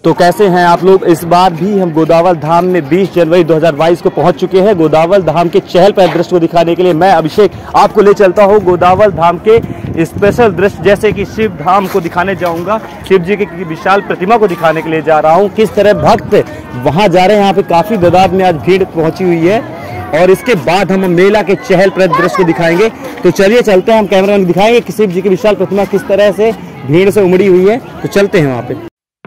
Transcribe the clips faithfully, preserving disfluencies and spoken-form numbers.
तो कैसे हैं आप लोग। इस बार भी हम गोदावल धाम में बीस जनवरी दो हज़ार बाईस को पहुंच चुके हैं। गोदावल धाम के चहल पहल दृश्य को दिखाने के लिए मैं अभिषेक आपको ले चलता हूं गोदावल धाम के स्पेशल दृश्य, जैसे कि शिव धाम को दिखाने जाऊंगा। शिव जी की विशाल प्रतिमा को दिखाने के लिए जा रहा हूं। किस तरह भक्त वहां जा रहे हैं, यहाँ पे काफी तादाद में आज भीड़ पहुंची हुई है। और इसके बाद हम मेला के चहल पहल दृश्य को दिखाएंगे। तो चलिए चलते हैं, हम कैमरामैन दिखाएंगे कि शिव जी की विशाल प्रतिमा किस तरह से भीड़ से उमड़ी हुई है। तो चलते हैं वहाँ पे।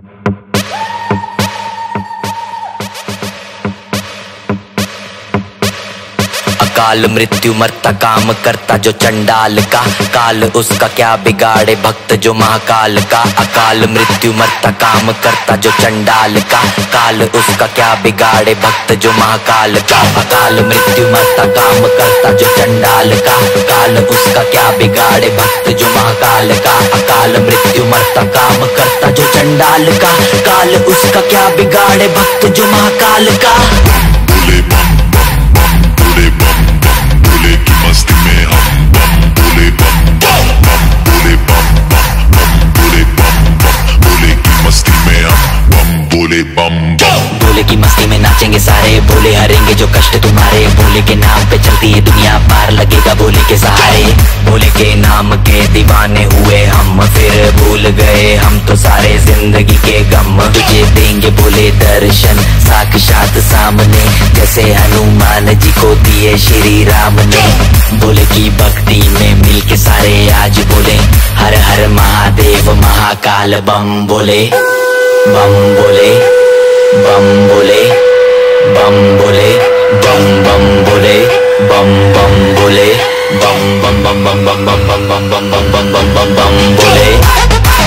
काल मृत्यु मरता काम करता जो चंडाल का, काल उसका क्या बिगाड़े भक्त जो महाकाल का। अकाल मृत्यु मरता काम करता जो चंडाल का, काल उसका क्या बिगाड़े भक्त जो महाकाल का। अकाल मृत्यु मरता काम करता जो चंडाल का, काल उसका क्या बिगाड़े भक्त जो महाकाल का। अकाल मृत्यु मरता काम करता जो चंडाल का, काल उसका क्या बिगाड़े भक्त जो महाकाल का। बोले बम बम बम, बोले बम बम, बोले की मस्ती में हम बम, बोले बम बम बम, बोले बम बम बम, बोले बम बम, बोले की मस्ती में हम बम, बोले बम बम। भोले की मस्ती में नाचेंगे सारे, भोले हरेंगे जो कष्ट तुम्हारे। भोले के नाम पे चलती है दुनिया, पार लगेगा भोले के सहारे। भोले के नाम के दीवाने हुए हम, फिर भूल गए हम तो सारे जिंदगी के गम। तुझे देंगे भोले दर्शन साक्षात सामने, जैसे हनुमान जी को दिए श्री राम ने। भोले की भक्ति में मिल के सारे आज बोले, हर हर महादेव महाकाल बम बोले। बम बोले बम बोले बम बोले बम बम बोले बम बम बोले बम बम बम बम बम बम बम बम बम बम बम बम बम बम बोले।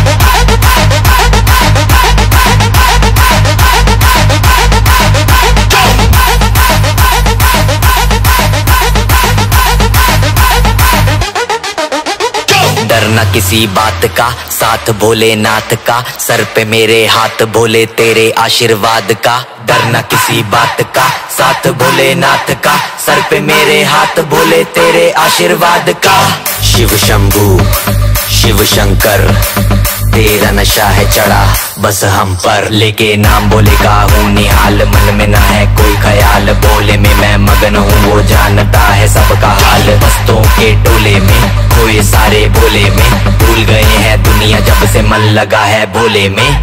डरना किसी बात का, साथ भोलेनाथ का, सर पे मेरे हाथ भोले तेरे आशीर्वाद का। डरना किसी बात का, साथ भोलेनाथ का, सर पे मेरे हाथ भोले तेरे आशीर्वाद का। शिव शंभू शिव शंकर तेरा नशा है चढ़ा बस हम पर, लेके नाम बोले का हूँ निहाल। मन में ना है कोई ख्याल, बोले में मैं मगन हूँ वो जानता है सबका हाल। मस्तों के टोले में खोए सारे भोले में, भूल गए हैं दुनिया जब से मन लगा है भोले में।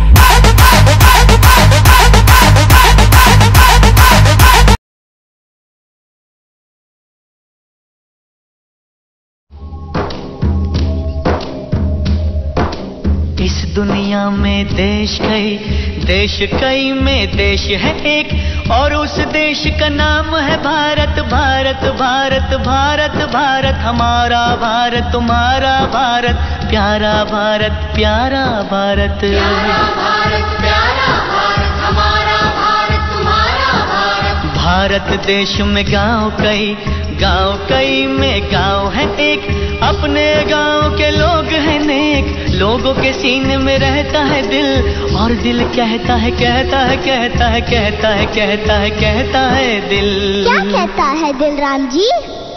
इस दुनिया में देश कई, देश कई में देश है एक, और उस देश का नाम है भारत। भारत भारत भारत भारत हमारा भारत तुम्हारा भारत, प्यारा भारत प्यारा भारत। प्यारा भारत प्यारा भारत हमारा भारत तुम्हारा भारत। भारत देश में गांव कई, गांव कई में गांव है एक, अपने गांव के लोग हैं नेक। लोगों के सीने में रहता है दिल, और दिल कहता है कहता है कहता है कहता है कहता है कहता है दिल। क्या कहता है दिल राम जी?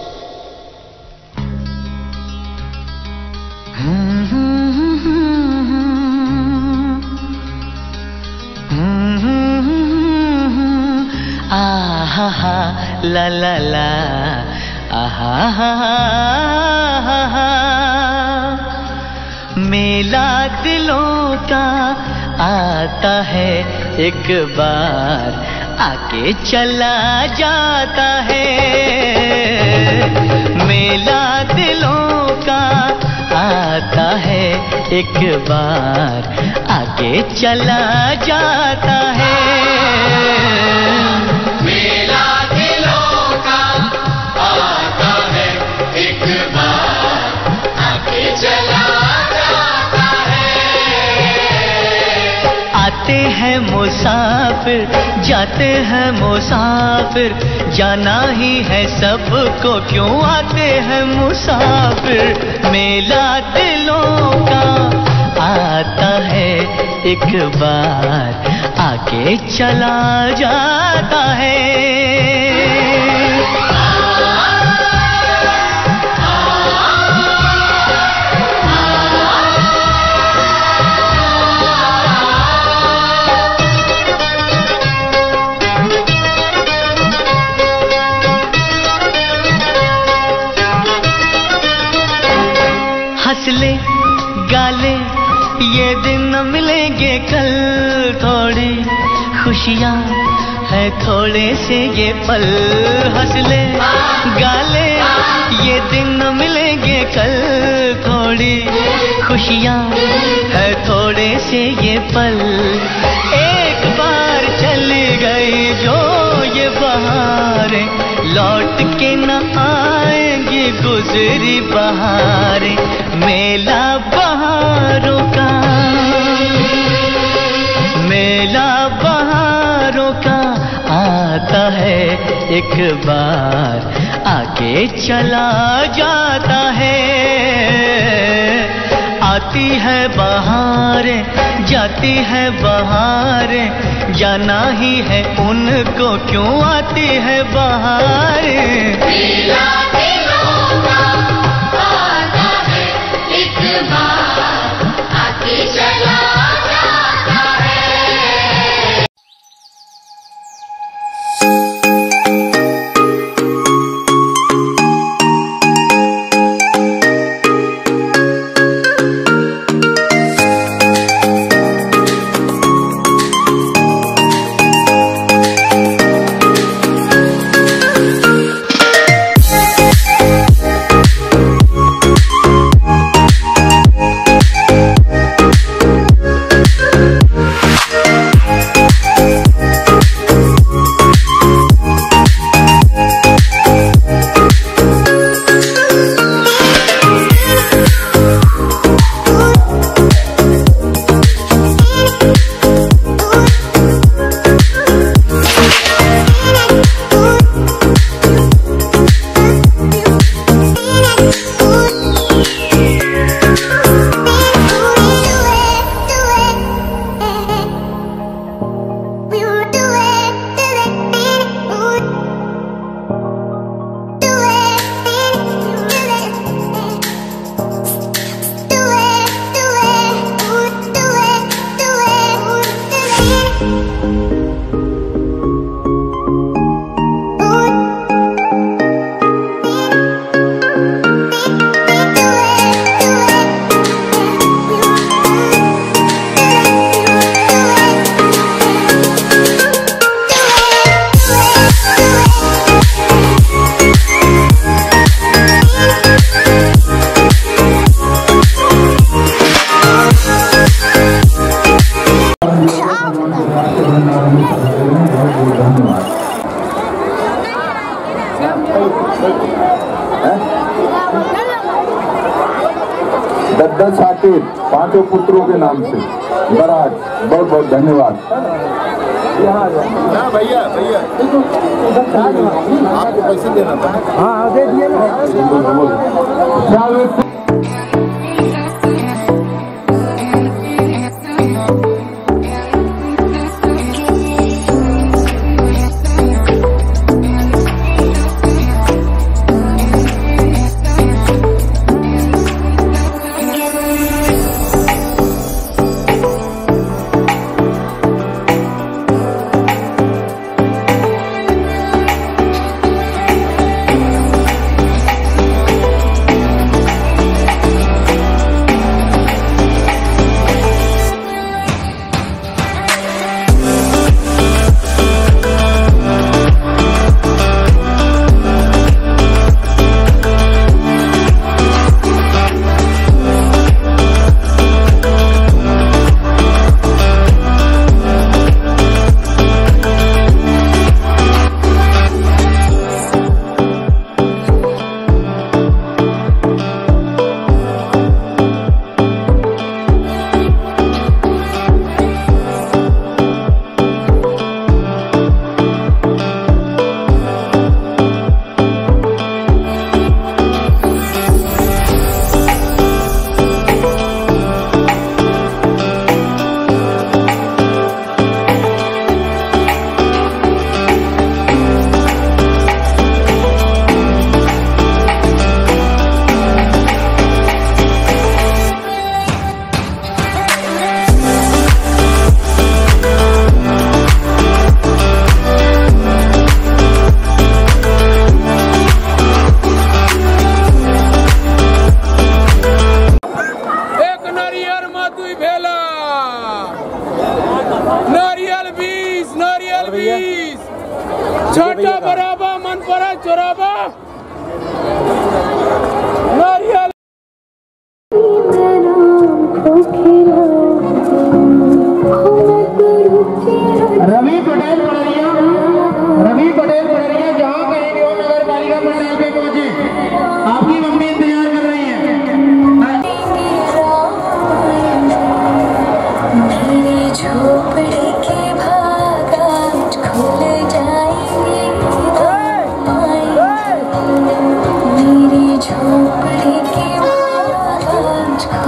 आहा हा ला ला ला आहा हा हा हा। मेला दिलों का आता है एक बार, आके चला जाता है। मेला दिलों का आता है एक बार, आके चला जाता है। मेला दिलों का आता है एक बार, आके चला जाता है। आते हैं मुसाफिर जाते हैं मुसाफिर, जाना ही है सबको क्यों आते हैं मुसाफिर। मेला दिलों का आता है एक बार, आके चला जाता है। हंस ले गा ले, ये दिन न मिलेंगे कल, थोड़ी खुशियाँ है थोड़े से ये पल। हंस ले गा ले, ये दिन न मिलेंगे कल, थोड़ी खुशियाँ है थोड़े से ये पल। एक बार चली गई जो ये बहारें, लौट के न आएंगी गुजरी बहारें। मेला बहारों का, मेला बहारों का आता है एक बार, आके चला जाता है। आती है बहारें, जाती है बहारें, जाना ही है उनको क्यों आती है बहारें। मेला दिलों का आता है एक बार, आके चला जाता है। दद्दा साकिब पांचों पुत्रों के नाम से बराज, बहुत बहुत धन्यवाद। भैया भैया आपको पैसे देना था। हाँ दे दिए ना।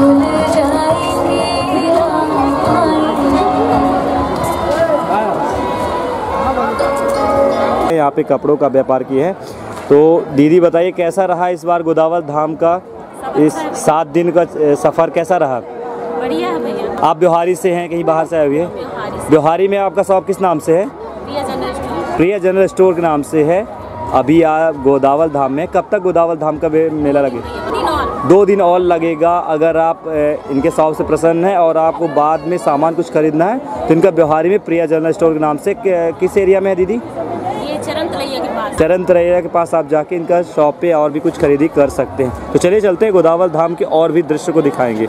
भूल जाएंगे यहाँ पे कपड़ों का व्यापार की है। तो दीदी बताइए कैसा रहा इस बार गोदावल धाम का इस सात दिन का सफ़र कैसा रहा? बढ़िया है भैया। आप ब्योहारी से हैं, कहीं बाहर से आए हुए हैं? ब्योहारी में आपका शॉप किस नाम से है? Priya general store. Priya general store के नाम से है। अभी आप गोदावल धाम में, कब तक गोदावल धाम का मेला लगेगा? दिन और दो दिन और लगेगा। अगर आप इनके शॉप से प्रसन्न हैं और आपको बाद में सामान कुछ खरीदना है तो इनका ब्योहारी में प्रिया जनरल स्टोर के नाम से, किस एरिया में है दीदी? ये चरण तरैया के पास। चरण तरैया के पास आप जाके इनका शॉप पे और भी कुछ खरीदी कर सकते हैं। तो चलिए चलते हैं, गोदावल धाम के और भी दृश्य को दिखाएंगे।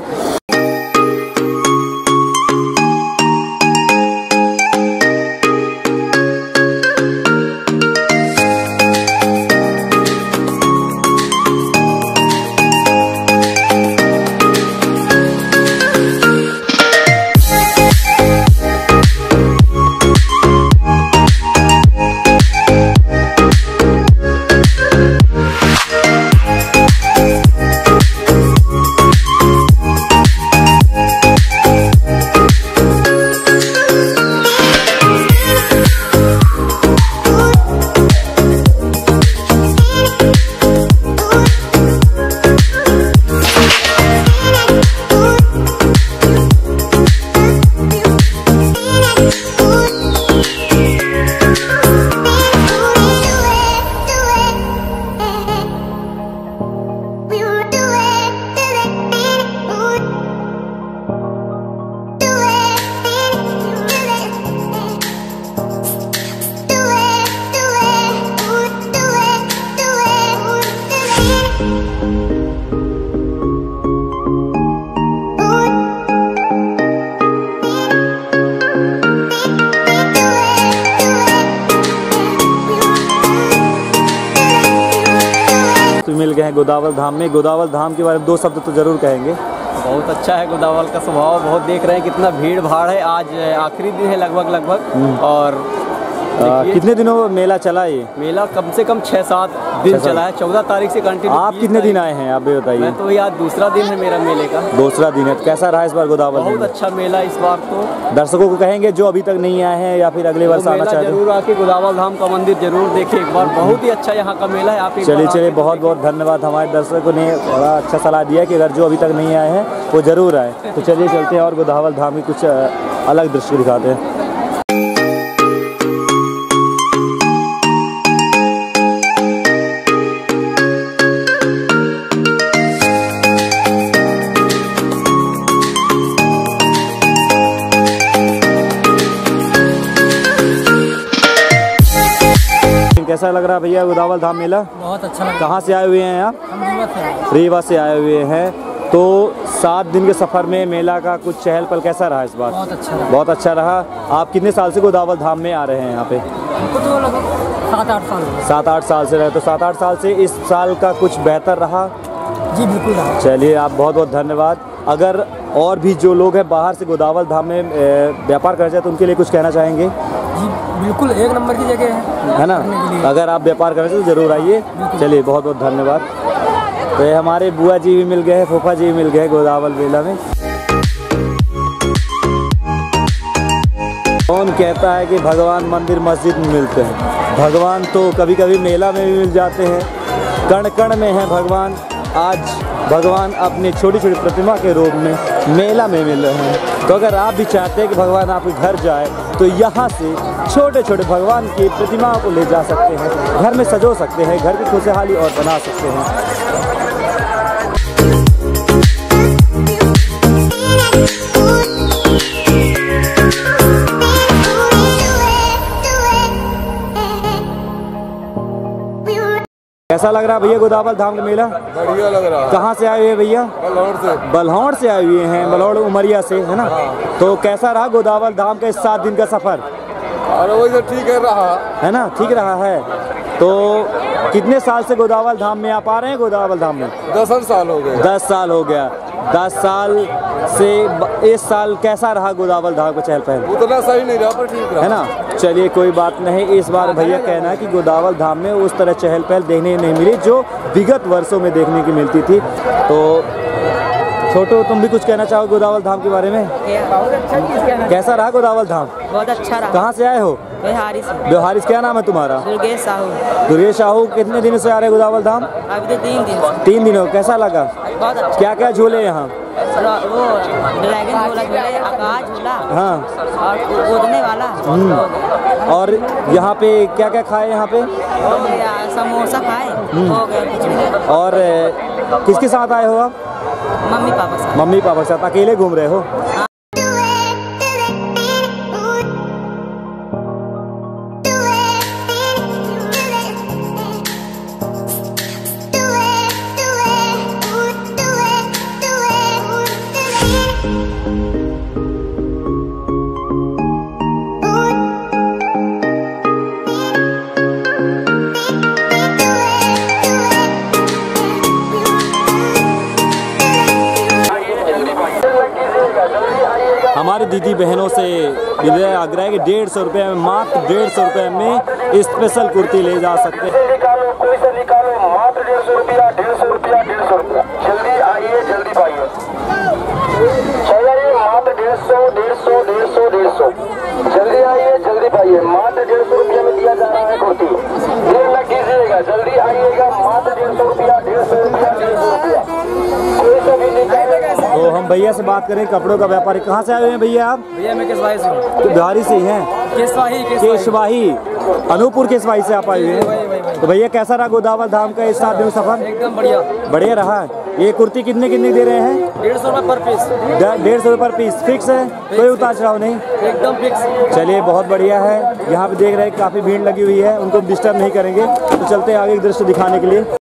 मिल गए हैं गोदावल धाम में। गोदावल धाम के बारे में दो शब्द तो जरूर कहेंगे। बहुत अच्छा है गोदावल का स्वभाव। बहुत देख रहे हैं कितना भीड़ भाड़ है। आज आखिरी दिन है लगभग लगभग। और आ, कितने दिनों मेला चला ये? मेला कम से कम छः सात दिन चला है। चौदह तारीख से कंटिन्यू। आप कितने दिन आए हैं आप भी बताइए? मैं तो यार दूसरा दिन है मेरा मेले का। दूसरा दिन है। कैसा रहा इस बार गोदावल? बहुत अच्छा मेला इस बार। तो दर्शकों को कहेंगे जो अभी तक नहीं आए हैं या फिर अगले वर्ष आना चाहते हैं, जरूर आके गोदावल धाम का मंदिर जरूर देखें एक बार। बहुत ही अच्छा यहाँ का मेला है। आप चलिए चलिए, बहुत बहुत धन्यवाद। हमारे दर्शकों ने बड़ा अच्छा सलाह दिया कि अगर जो अभी तक नहीं आए हैं वो जरूर आए। तो चलिए चलते हैं और गोदावल धाम की कुछ अलग दृश्य दिखाते हैं। कैसा लग रहा है भैया गोदावल धाम मेला? बहुत अच्छा लगा। कहाँ से आए हुए हैं आप? हम रीवा से आए। रीवा से आए हुए हैं। तो सात दिन के सफ़र में मेला का कुछ चहल पहल कैसा रहा इस बार? बहुत अच्छा रहा। बहुत अच्छा रहा। आप कितने साल से गोदावल धाम में आ रहे हैं यहाँ पे? हमको तो लगभग सात आठ साल सात आठ साल से रहे। तो सात आठ साल से इस साल का कुछ बेहतर रहा? जी बिल्कुल रहा। चलिए, आप बहुत बहुत धन्यवाद। अगर और भी जो लोग हैं बाहर से गोदावल धाम में व्यापार करना चाहते हैं तो उनके लिए कुछ कहना चाहेंगे? जी बिल्कुल, एक नंबर की जगह है, है ना? अगर आप व्यापार करना चाहते तो जरूर आइए। चलिए, बहुत बहुत धन्यवाद। तो ये हमारे बुआ जी भी मिल गए हैं, फूफा जी भी मिल गए गोदावल मेला में। कौन कहता है कि भगवान मंदिर मस्जिद में मिलते हैं? भगवान तो कभी कभी मेला में भी मिल जाते हैं। कण कण में है भगवान। आज भगवान अपने छोटी छोटी प्रतिमा के रूप में मेला में मिल रहे हैं। तो अगर आप भी चाहते हैं कि भगवान आपके घर जाए तो यहाँ से छोटे छोटे भगवान की प्रतिमाओं को ले जा सकते हैं, घर में सजो सकते हैं, घर की खुशहाली और बना सकते हैं। कैसा लग रहा है भैया गोदावल धाम का मेला? बढ़िया लग रहा है। कहाँ से आए हुए भैया? बलौर से। बलौर से आए हुए हैं, बलौर उमरिया से, है ना? तो कैसा रहा गोदावल धाम का इस सात दिन का सफर? अरे वही तो ठीक है रहा है ना? ठीक रहा है। तो कितने साल से गोदावल धाम में आप आ रहे हैं? गोदावल धाम में दस साल हो गए। दस साल हो गया। दस साल से इस साल कैसा रहा गोदावल धाम का चहल पहल? उतना सही नहीं रहा पर ठीक रहा, है ना? चलिए, कोई बात नहीं। इस बार भैया कहना है कि गोदावल धाम में उस तरह चहल पहल देखने नहीं मिली जो विगत वर्षों में देखने की मिलती थी। तो छोटू, तुम भी कुछ कहना चाहो गोदावल धाम के बारे में? बहुत अच्छा चीज़ कहना। कैसा रहा गोदावल धाम? बहुत अच्छा रहा। कहाँ से आए हो? बिहारी से। बिहारी से। क्या नाम है तुम्हारा? दुर्गेश साहू। दुर्गेश साहू, कितने दिन से आ रहे गोदावल धाम? अभी तो तीन दिन। तीन दिनों। कैसा लगा? बहुत अच्छा। क्या क्या झूले यहाँ? वो ड्रैगन झूला झूले, आकाश झूला, हाँ, और कूदने वाला। और यहाँ पे क्या क्या खाए? यहाँ पे हो गया समोसा खाए, हो गया कुछ नहीं। और किसके साथ आए हो आप? मम्मी पापा साथ। मम्मी पापा के साथ। अकेले घूम रहे हो? हमारी दीदी बहनों से मेरा आग्रह है कि डेढ़ सौ रुपये में, मात्र डेढ़ सौ रुपये में स्पेशल कुर्ती ले जा सकते हैं। निकालो, कोई से निकालो, मात्र डेढ़ सौ रुपया, डेढ़ सौ रुपया, डेढ़ सौ रुपया। जल्दी आइए, जल्दी पाइए। चाहिए मात्र डेढ़ सौ, डेढ़ सौ, डेढ़ सौ, डेढ़ सौ। जल्दी आइए, जल्दी पाइए। मात्र डेढ़ सौ रुपया में दिया जा रहा है कुर्ती। देर न कीजिएगा, जल्दी आइएगा। मात्र डेढ़ सौ रुपया, डेढ़ सौ रुपया, डेढ़ सौ रुपया। कोई से भी निकालेगा। तो हम भैया से बात करें, कपड़ों का व्यापारी। कहाँ से आए हुए हैं भैया आप? भैया मैं केशवाही से हूँ। तो बिहारी से ही हैं? केशवाही केशवाही, अनूपपुर केशवाही से आप आए हुए हैं। तो भैया कैसा रहा गोदावल धाम का इस सात दिन सफर? एकदम बढ़िया। बढ़िया रहा। ये कुर्ती कितने कितने दे रहे हैं? डेढ़ सौ रुपये पर पीस। डेढ़ सौ रुपये पर पीस। फिक्स है, कोई उतार चढ़ाव नहीं? एकदम फिक्स। चलिए, बहुत बढ़िया है। यहाँ पे देख रहे हैं काफ़ी भीड़ लगी हुई है, उनको डिस्टर्ब नहीं करेंगे। तो चलते हैं आगे दृश्य दिखाने के लिए।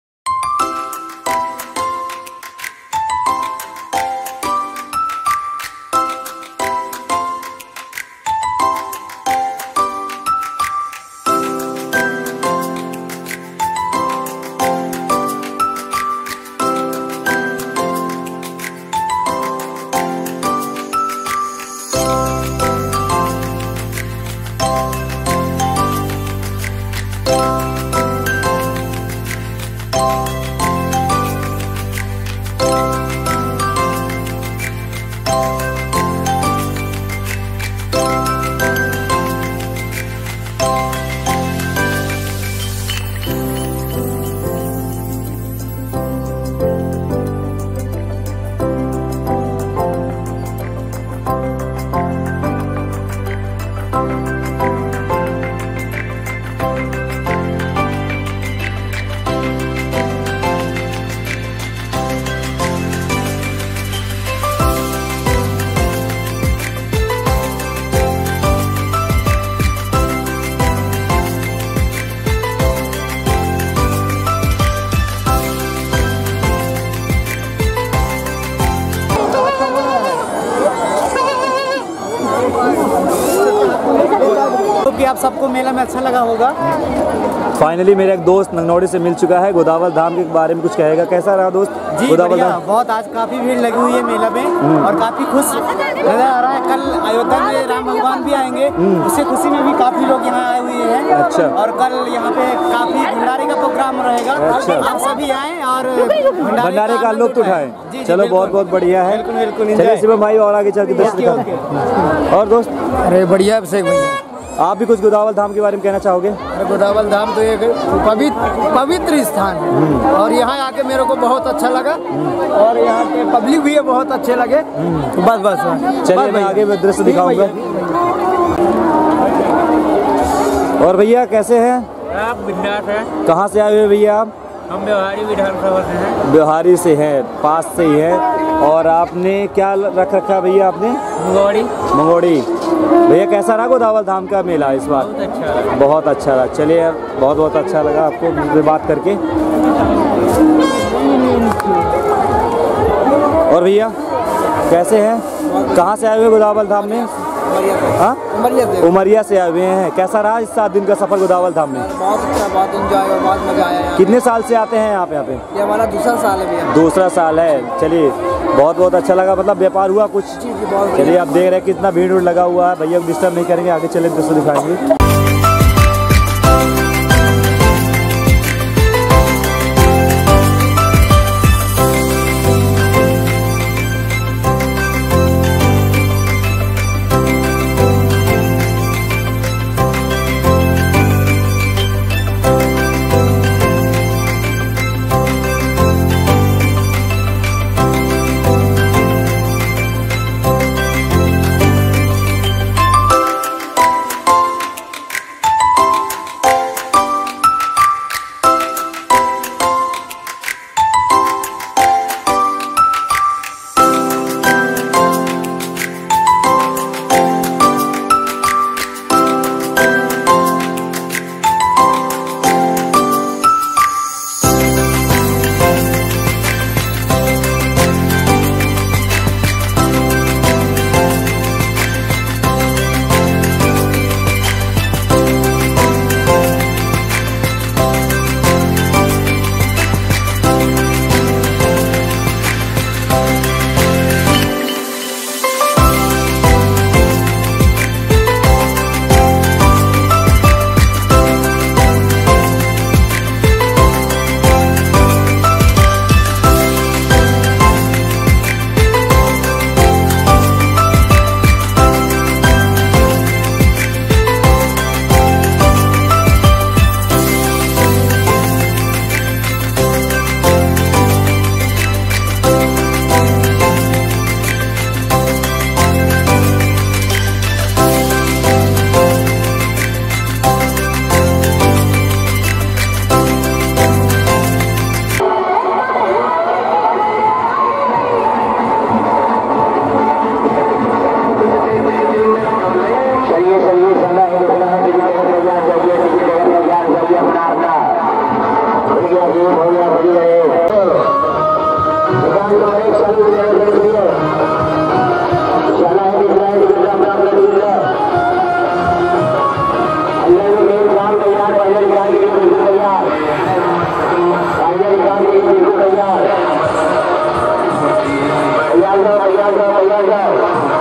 कि आप सबको मेला में अच्छा लगा होगा। फाइनली मेरा एक दोस्त नंगनौड़ी से मिल चुका है, गोदावल धाम के बारे में कुछ कहेगा। कैसा रहा दोस्त जी? गोदावल धाम? बहुत, आज काफी भीड़ लगी हुई है मेला में और काफी खुश नजर आ रहा है। कल अयोध्या में राम भगवान भी आएंगे, उससे खुशी में भी काफी लोग यहाँ आए हुए हैं। अच्छा। और कल यहाँ पे काफी भंडारे का प्रोग्राम रहेगा। अच्छा। आप सभी आए और भंडारे का लुत्फ उठाएं। चलो, बहुत बहुत बढ़िया है। बिल्कुल बिल्कुल। चलिए शिवम भाई, और आगे चल के दृश्य दिखाते। और दोस्त, अरे बढ़िया अभिषेक भैया। आप भी कुछ गोदावल धाम के बारे में कहना चाहोगे? गोदावल धाम तो एक पवित्र पवित्र स्थान है और यहाँ आके मेरे को बहुत अच्छा लगा और यहाँ के पब्लिक भी बहुत अच्छे लगे। तो बस बस चलिए, मैं आगे में दृश्य दिखाऊंगा। और भैया कैसे हैं आप? बिंदास है। कहाँ से आए हुए भैया आप? हम बिहारी विधानसभा से हैं। बिहारी से हैं, पास से ही है। और आपने क्या रख रखा भैया? आपने मंगोड़ी। मंगोड़ी। भैया कैसा रहा गोदावल धाम का मेला इस बार? बहुत अच्छा लगा। बहुत अच्छा रहा। चलिए, बहुत बहुत अच्छा लगा आपको मुझसे बात करके। और भैया कैसे हैं? कहाँ से आए हुए गोदावल धाम में? हाँ, उमरिया से आए हुए हैं। कैसा रहा इस सात दिन का सफर गोदावल धाम में? बहुत अच्छा, बहुत एंजॉय और बहुत मजा आया। कितने साल से आते हैं आप यहाँ पे? ये हमारा दूसरा साल है भैया। दूसरा साल है। चलिए, बहुत बहुत अच्छा लगा। मतलब व्यापार हुआ कुछ? चलिए, आप देख रहे हैं कितना भीड़ लगा हुआ है। भैया को डिस्टर्ब नहीं करेंगे, आगे चले दोस्तों दिखाएंगे। भैया जाओ भैया जाओ।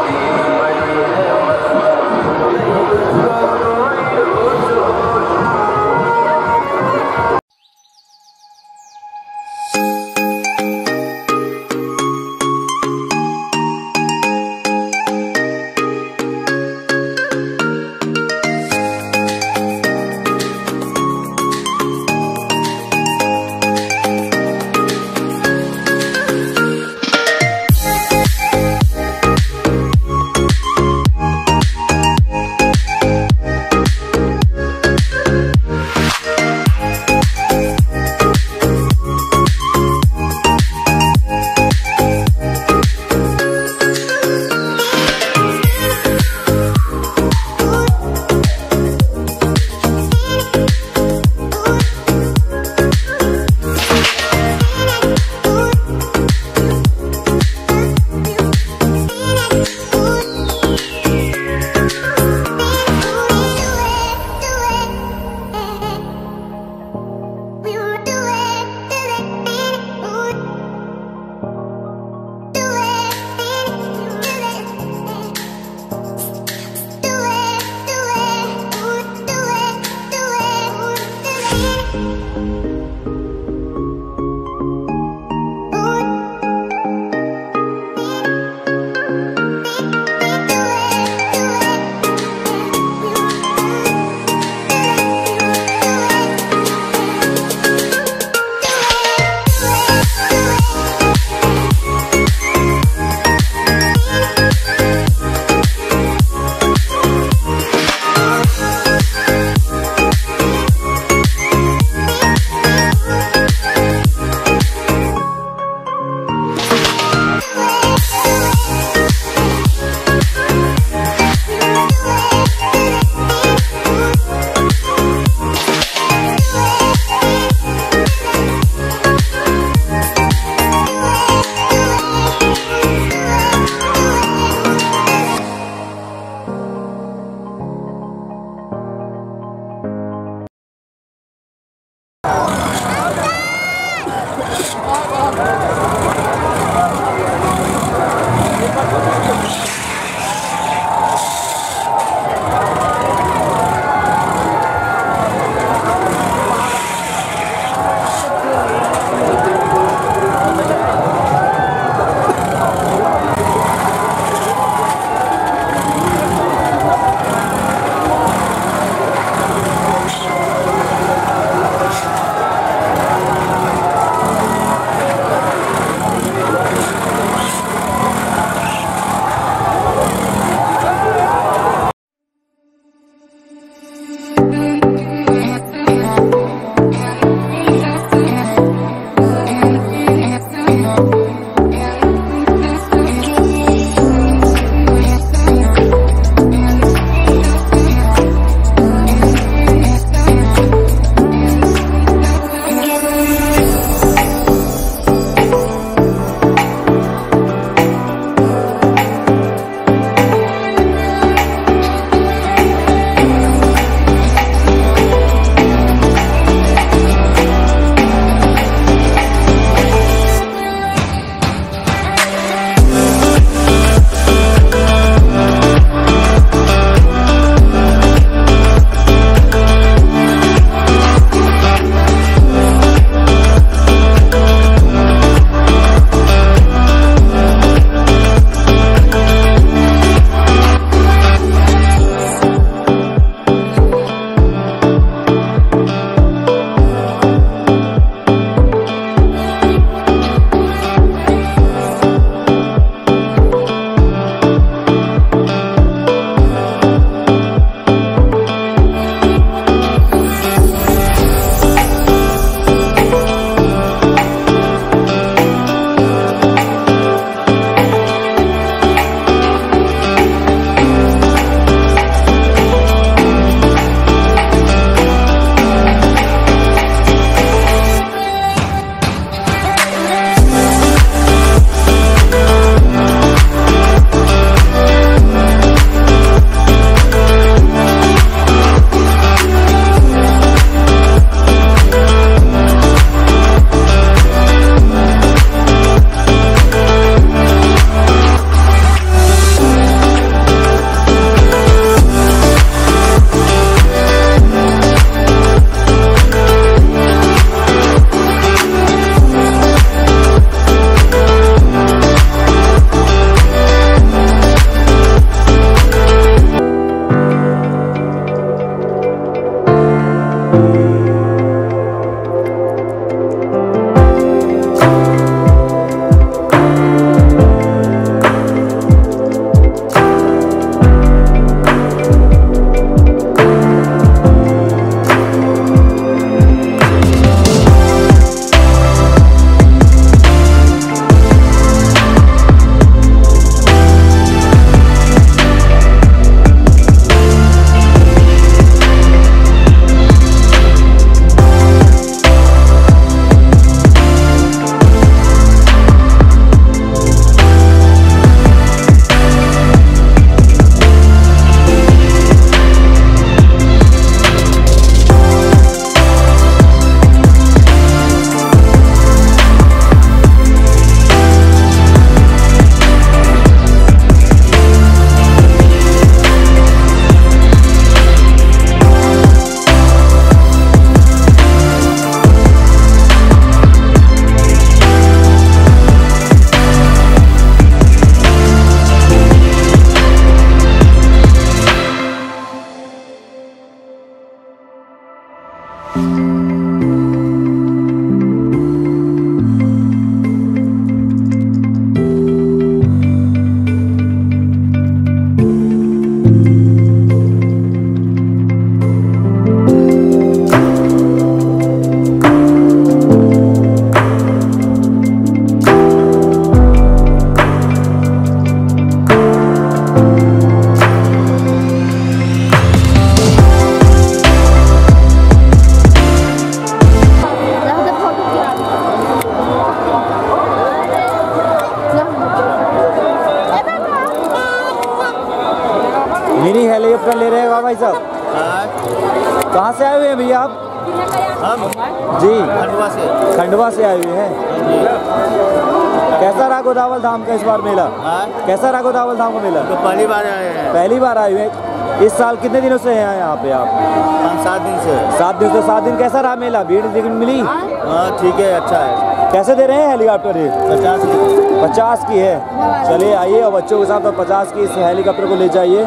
साहब? कहाँ से आए हुए हैं भैया आप? हम जी खंडवा से। खंडवा से आए हुए हैं। कैसा रहा गोदावल धाम का इस बार मेला? कैसा रहा गोदावल धाम का मेला? तो पहली बार आए हैं। पहली बार आए हुए हैं। इस साल कितने दिनों से हैं यहाँ पे आप? पाँच सात दिन से। सात दिन से। सात दिन कैसा रहा मेला? भीड़ देखने मिली? हाँ ठीक है, अच्छा है। कैसे दे रहे हैं हेलीकॉप्टर ये? पचास की। पचास की है। चलिए आइए और बच्चों के साथ तो पचास की इस हेलीकॉप्टर को ले जाइए।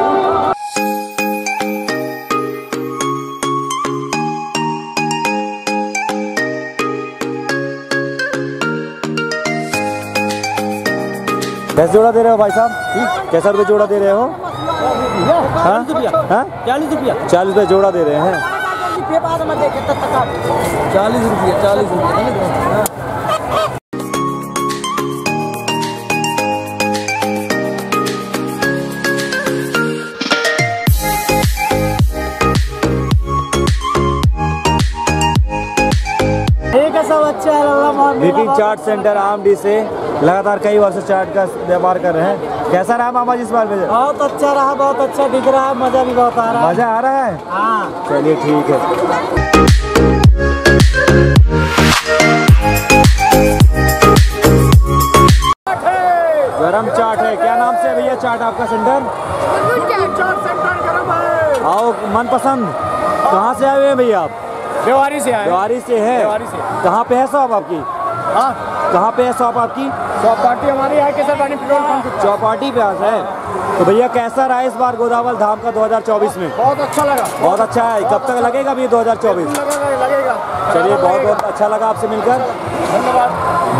कैसे जोड़ा दे रहे हो भाई साहब? कैसा रुपये जोड़ा दे रहे हो? चालीस रुपया। चालीस रुपया चालीस रुपये जोड़ा दे रहे हैं। चालीस रुपये चालीस रुपये सब अच्छा है। विपिन चाट सेंटर आमडी से लगातार कई वर्ष चाट का व्यापार कर रहे हैं। कैसा रहा मामा जी इस बार में? बहुत अच्छा रहा, बहुत अच्छा दिख रहा है, मजा भी बहुत आ रहा है। मजा आ रहा है? हाँ चलिए ठीक है। गरम चाट है। क्या नाम से है भैया चाट आपका सेंटर? आओ मनपसंद। कहाँ से आए हुए हैं भैया आप? देवारी से आए। देवारी से है। देवारी से। कहाँ पे है शॉप आपकी? हाँ कहाँ पे है शॉप आपकी? चौपाटी हमारी है केसर पानी पेट्रोल पंप। चौपाटी पे है। तो भैया कैसा रहा इस बार गोदावल धाम का दो हज़ार चौबीस में? बहुत अच्छा लगा। बहुत अच्छा है। कब तक लगेगा भी दो हज़ार चौबीस? लगेगा लगेगा। चलिए बहुत बहुत अच्छा लगा आपसे मिलकर। धन्यवाद।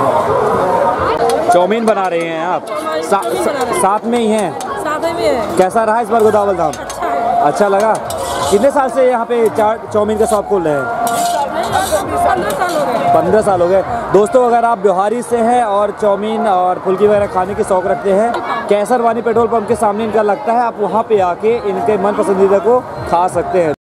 चाउमीन बना रहे हैं आप? सा, सा, साथ में ही हैं? साथ में है। कैसा रहा इस बार गोदावल धाम? अच्छा है। अच्छा लगा। कितने साल से यहाँ पे चाट चाउमीन का शॉप खोल रहे हैं? पंद्रह साल हो गए। पंद्रह साल हो गए। दोस्तों अगर आप बिहारी से हैं और चाउमीन और फुल्की वगैरह खाने की शौक रखते हैं, केसर वानी पेट्रोल पंप के सामने इनका लगता है, आप वहाँ पे आके इनके मन पसंदीदा को खा सकते हैं।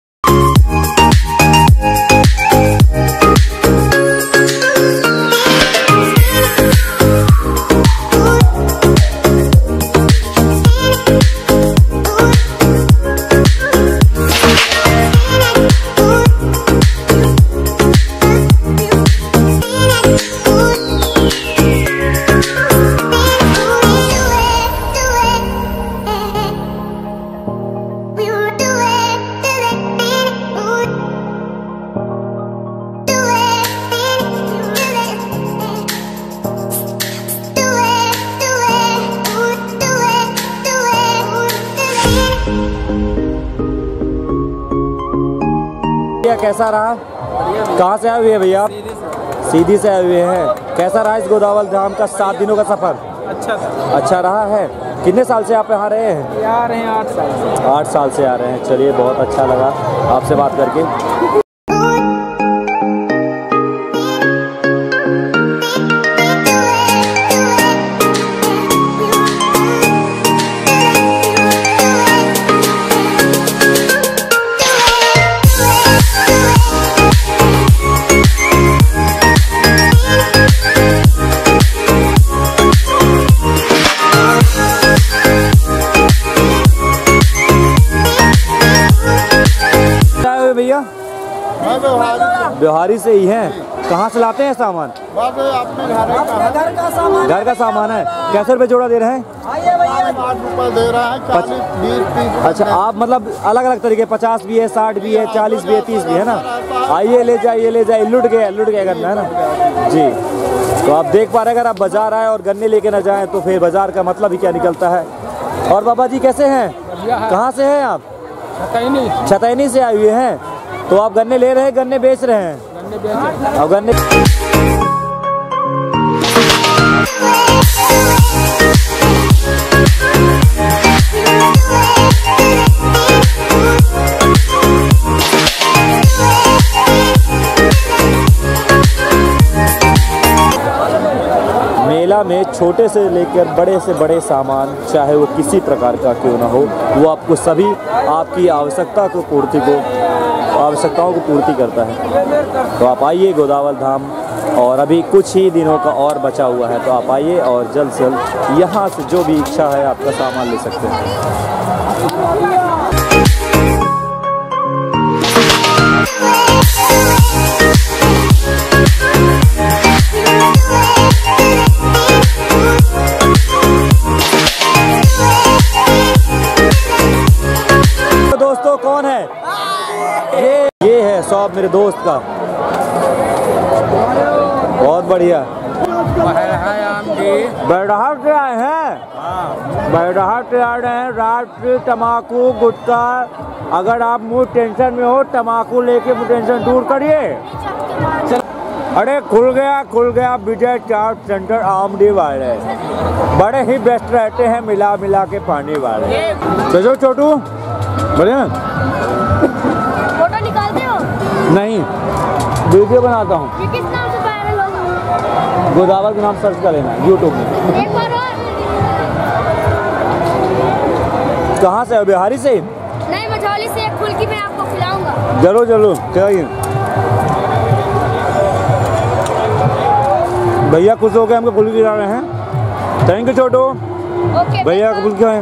कैसा रहा? कहाँ से आए हुए हैं भैया आप? सीधी से आए हुए हैं। कैसा रहा इस गोदावल धाम का सात दिनों का सफर? अच्छा अच्छा रहा है। कितने साल से आप यहाँ रहे हैं? आ रहे हैं आठ साल से। आठ साल से आ रहे हैं। चलिए बहुत अच्छा लगा आपसे बात करके। भैया बिहारी से ही हैं। कहाँ से लाते हैं सामान? अपने घर का सामान। घर का सामान है। कैसे रुपए जोड़ा दे रहे हैं? आठ रुपए दे रहा है, चालीस बीस तीस। अच्छा आप मतलब अलग अलग तरीके, पचास भी है, साठ भी है, चालीस भी है, तीस भी है ना? आइए ले जाइए ले जाइए। लुट गया लुट गया करना है ना जी। तो आप देख पा रहे हैं अगर आप बाजार आए और गन्ने लेके ना जाएं तो फिर बाजार का मतलब ही क्या निकलता है। और बाबा जी कैसे हैं? कहाँ से हैं आप? छतैनी। छतैनी से आए हुए हैं। तो आप गन्ने ले रहे हैं, गन्ने बेच रहे हैं? गन्ने बेच रहे हैं। और गन्ने मेला में छोटे से लेकर बड़े से बड़े सामान, चाहे वो किसी प्रकार का क्यों ना हो, वो आपको सभी आपकी आवश्यकता को पूर्ति को आवश्यकताओं को पूर्ति करता है। तो आप आइए गोदावल धाम, और अभी कुछ ही दिनों का और बचा हुआ है। तो आप आइए और जल्द से जल्द यहाँ से जो भी इच्छा है आपका सामान ले सकते हैं। दोस्तों कौन है ये? ये है शॉप मेरे दोस्त का, बहुत बढ़िया। बैरहाट से आए हैं, बैरहाट से आ रहे हैं। राष्ट्रीय तम्बाकू गुटखा, अगर आप मूड टेंशन में हो तम्बाकू लेके मूड टेंशन दूर करिए। अरे खुल गया खुल गया विजय चाट सेंटर आमडी वाले, बड़े ही बेस्ट रहते हैं मिला मिला के पानी वाले। चलो छोटू बढ़िया। फोटो निकालते हो? नहीं, वीडियो बनाता हूँ। ये किस नाम से वायरल होगा? गोदावल के नाम सर्च कर लेना यूट्यूब में। एक बार और। कहाँ से? बिहारी से? नहीं, मझौली से। एक फुल्की में आपको खिलाऊंगा। जरूर जरूर चाहिए। भैया खुश हो गए हमको फुल्की खिला रहे हैं। Thank you Chhotu. ओके भैया फुल्की खाएं।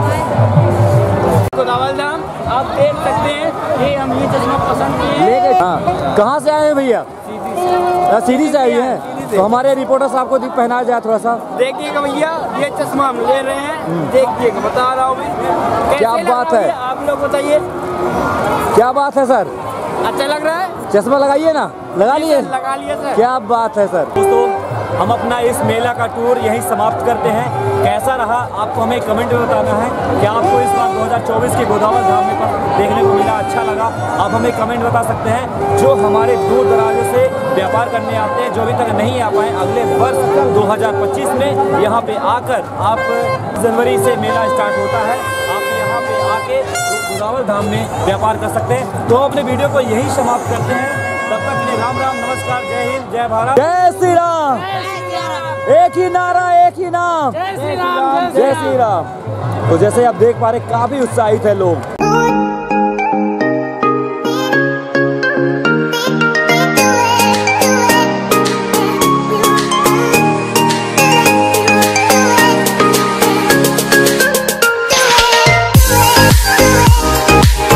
गोदावल धाम आप देख सकते हैं, ये हम ये चश्मा पसंद किए लेके। हाँ, कहाँ से आए हैं भैया? सीधी से आई हैं। तो हमारे रिपोर्टर साहब को पहनाया जाए थोड़ा सा। देखिएगा भैया, ये चश्मा हम ले रहे हैं, देखिएगा, बता रहा हूँ मैं। क्या बात है, आप लोग बताइए। क्या बात है सर? अच्छा लग रहा है? चश्मा लगाइए ना। लगा लिए? लगा लिए सर। क्या बात है सर। दोस्तों हम अपना इस मेला का टूर यहीं समाप्त करते हैं। कैसा रहा आपको हमें कमेंट में बताना है। क्या आपको इस बार दो हज़ार चौबीस के गोदावल धाम में पर देखने को मिला, अच्छा लगा? आप हमें कमेंट बता सकते हैं। जो हमारे दूर दराजों से व्यापार करने आते हैं, जो अभी तक नहीं आ पाए, अगले वर्ष दो हज़ार पच्चीस में यहाँ पे आकर आप जनवरी से मेला स्टार्ट होता है, आप यहाँ पे आके गोदावल धाम में व्यापार कर सकते हैं। तो अपने वीडियो को यही समाप्त करते हैं। तब तक के लिए राम राम, नमस्कार, जय हिंद, जय भारत, जय श्री राम। एक ही नारा, एक ही नाम, जय श्री राम, जय श्री राम। तो जैसे आप देख पा रहे काफी उत्साहित है लोग।